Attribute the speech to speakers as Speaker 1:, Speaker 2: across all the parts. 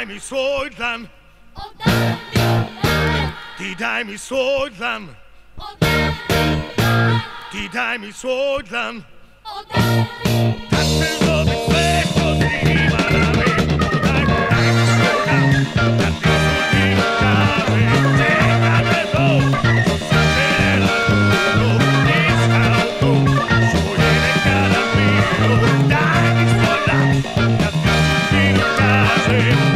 Speaker 1: daj mi svoj dlan, ti daj mi svoj dlan, ti daj mi svoj dlan, da ćeš dobit sve što ti ima na me. Daj mi svoj dlan, da ti Sudbinu kaže, čeka me to, što sam željela dugo, ništa u to, što je nekada bilo. Daj mi svoj dlan, da ti Sudbinu kaže.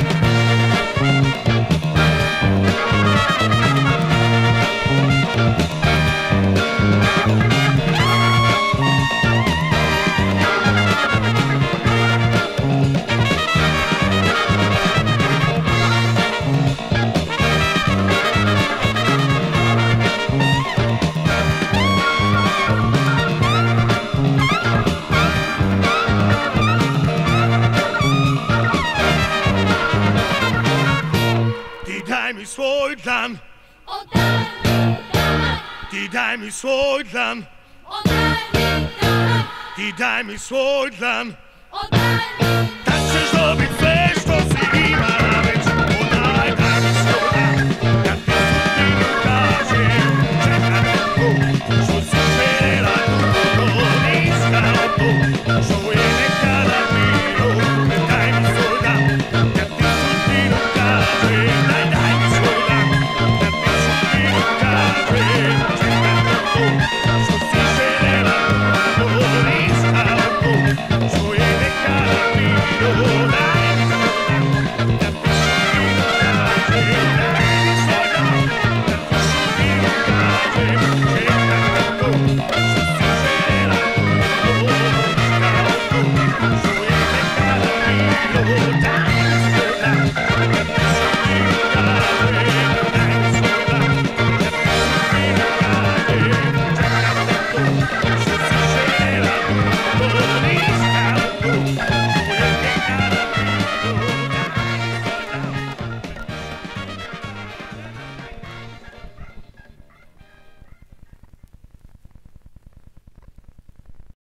Speaker 1: Svoj dlan, ti daj mi svoj dlan, ti daj mi svoj dlan, da ćeš dobit sve što si imala već. Daj mi svoj dlan, da ti Sudbinu kaže, čeka me to, što si željela dugo, ništa od to, što je nekada bilo. Daj mi svoj dlan, da ti Sudbinu kaže,